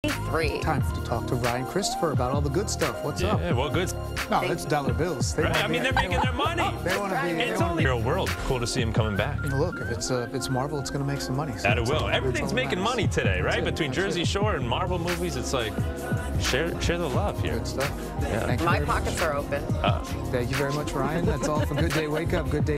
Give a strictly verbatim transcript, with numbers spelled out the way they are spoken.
sixty-three. Time to talk to Ryan Christopher about all the good stuff. What's yeah, up? Yeah, well, good. No, that's dollar bills. They Right? wanna I mean, be- they're making their money. They want to be. It's they only wanna real world. Cool to see him coming back. be, look, if it's uh, if it's Marvel, it's going to make some money. So That it that's all- will. that's Everything's all that making matters. money today, right? That's it. Between That's Jersey it. Shore and Marvel movies, it's like share share the love here. Good stuff. Yeah. Thank you My very much. pockets are open. Uh, Thank you very much, Ryan. That's all for Good Day Wake Up. Good Day.